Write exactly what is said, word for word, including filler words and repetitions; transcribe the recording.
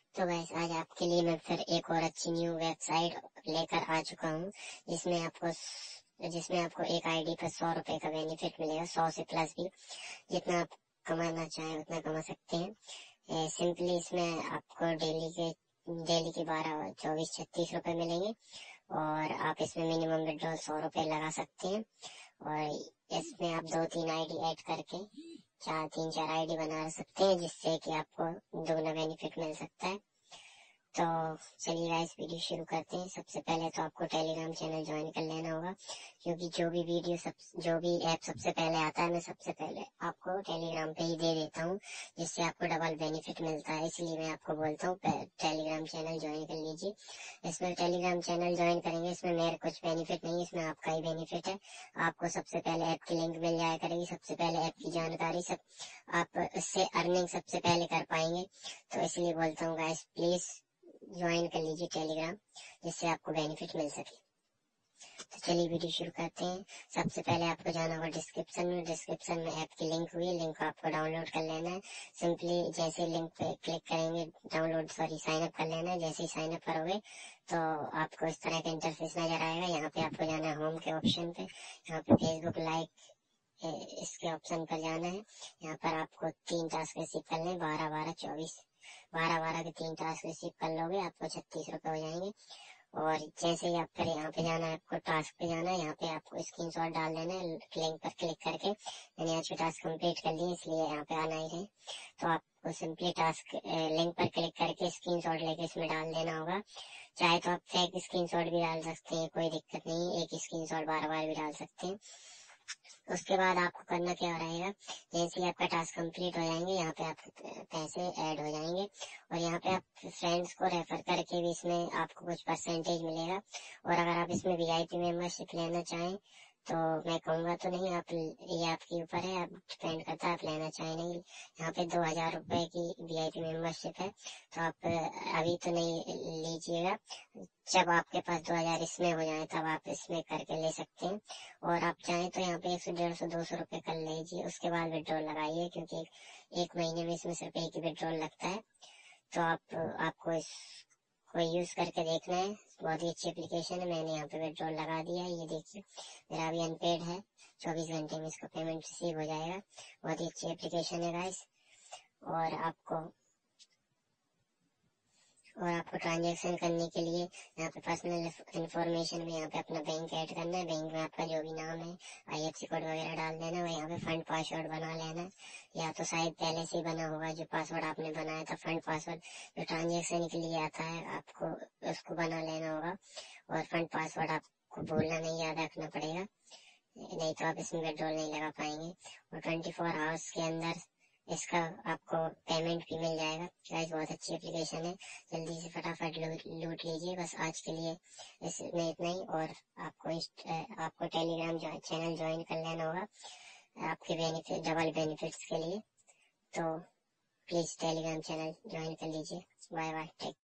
तो गाइस आज आपके लिए मैं फिर एक और अच्छी न्यू वेबसाइट लेकर आ चुका हूँ जिसमें आपको जिसमें आपको एक आईडी पर सौ रुपए का बेनिफिट मिलेगा। सौ से प्लस भी जितना आप कमाना चाहें उतना कमा सकते हैं। सिंपली इसमें आपको डेली के डेली के बारह चौबीस छत्तीस रुपए मिलेंगे और आप इसमें मिनिमम विड्रॉल सौ रुपए लगा सकते हैं। और इसमें आप दो तीन आईडी ऐड करके चार तीन चार आईडी बना सकते हैं जिससे कि आपको दोगुना बेनिफिट मिल सकता है। तो चलिए गाइस वीडियो शुरू करते हैं। सबसे पहले तो आपको टेलीग्राम चैनल ज्वाइन कर लेना होगा, क्योंकि जो भी वीडियो सब जो भी ऐप सबसे पहले आता है मैं सबसे पहले आपको टेलीग्राम पे ही दे देता हूँ, जिससे आपको डबल बेनिफिट मिलता है। इसलिए मैं आपको बोलता हूँ टेलीग्राम चैनल ज्वाइन कर लीजिए। इसमें टेलीग्राम चैनल ज्वाइन करेंगे, इसमें मेरे कुछ बेनिफिट नहीं, इसमें आपका ही बेनिफिट है। आपको सबसे पहले ऐप की लिंक मिल जाया करेगी, सबसे पहले ऐप की जानकारी, सब आप इससे अर्निंग सबसे पहले कर पाएंगे। तो इसलिए बोलता हूँ गाइस प्लीज ज्वाइन कर लीजिए टेलीग्राम, जिससे आपको बेनिफिट मिल सके। तो चलिए वीडियो शुरू करते हैं। सबसे पहले आपको जाना होगा डिस्क्रिप्शन में। डिस्क्रिप्शन में ऐप की लिंक हुई है, लिंक को आपको डाउनलोड कर लेना है। सिंपली जैसे लिंक पे क्लिक करेंगे, डाउनलोड सॉरी साइन अप कर लेना है। जैसे ही साइन अप करोगे तो आपको इस तरह का इंटरफेस नजर आएगा। यहाँ पे आपको जाना है होम के ऑप्शन पे, यहाँ पे फेसबुक लाइक इसके ऑप्शन पर जाना है। यहाँ पर आपको तीन टास्क रिसीव करने, बारह बारह चौबीस बारह बारह के तीन टास्क रिसीव कर लोगे, आपको छत्तीस रुपए हो जाएंगे। और जैसे ही आप फिर यहाँ पे जाना है, आपको टास्क पे जाना है। यहाँ पे आपको स्क्रीनशॉट डाल देना है लिंक पर क्लिक करके। मैंने आज के टास्क कंप्लीट कर लिए इसलिए यहाँ पे आना ही है। तो आपको सिंपली टास्क लिंक पर क्लिक करके स्क्रीनशॉट लेके इसमें डाल देना होगा। चाहे तो आप फेक स्क्रीनशॉट भी डाल सकते हैं, कोई दिक्कत नहीं, एक स्क्रीनशॉट बार बार भी डाल सकते हैं। उसके बाद आपको करना क्या रहेगा, जैसे ही आपका टास्क कंप्लीट हो जाएंगे, यहाँ पे आपके पैसे ऐड हो जाएंगे और यहाँ पे आप फ्रेंड्स को रेफर करके भी इसमें आपको कुछ परसेंटेज मिलेगा। और अगर आप इसमें वीआईपी मेंबरशिप लेना चाहें तो मैं कहूँगा तो नहीं, आप ये आपके ऊपर है, आप डिपेंड करता है आप लेना चाहें नहीं। यहाँ पे दो हजार रुपए की वीआईपी मेंबरशिप है, तो आप अभी तो नहीं लीजिएगा। जब आपके पास दो हजार इसमें हो जाए तब आप इसमें करके ले सकते हैं। और आप चाहें तो यहाँ पे एक सौ डेढ़ सौ दो सौ रुपए कर लीजिए, उसके बाद विड्रॉल लगाइए, क्योंकि एक महीने में इसमें सिर्फ एक ही विड्रॉल लगता है। तो आप आपको इसको यूज करके देखना है, बहुत ही अच्छी एप्लीकेशन है। मैंने यहाँ पे विड्रॉल लगा दिया है, ये देखिए मेरा अभी अनपेड है, चौबीस घंटे में इसका पेमेंट रिसीव हो जाएगा। बहुत ही अच्छी एप्लीकेशन है गाइस। और आपको और आपको ट्रांजैक्शन करने के लिए यहाँ पे पर्सनल इन्फॉर्मेशन में यहाँ पे अपना बैंक ऐड करना है। बैंक में आपका जो भी नाम है, आईएफएससी कोड वगैरह डाल देना है। यहाँ पे फंड पासवर्ड बना लेना है, या तो शायद पहले से ही बना होगा जो पासवर्ड आपने बनाया था, फंड पासवर्ड जो ट्रांजेक्शन के लिए आता है, आपको उसको बना लेना होगा। और फंड पासवर्ड आपको भूलना नहीं, याद रखना पड़ेगा, नहीं तो आप इसमें विड्रॉल नहीं लगा पाएंगे। और ट्वेंटी फोर आवर्स के अंदर इसका आपको पेमेंट भी मिल जाएगा। गाइस बहुत अच्छी एप्लीकेशन है, जल्दी से फटाफट लूट लीजिए। बस आज के लिए इसमें इतना ही। और आपको इस आपको टेलीग्राम चैनल ज्वाइन कर लेना होगा आपके बेनिफिट डबल बेनिफिट्स के लिए। तो प्लीज टेलीग्राम चैनल ज्वाइन कर लीजिए। Bye bye.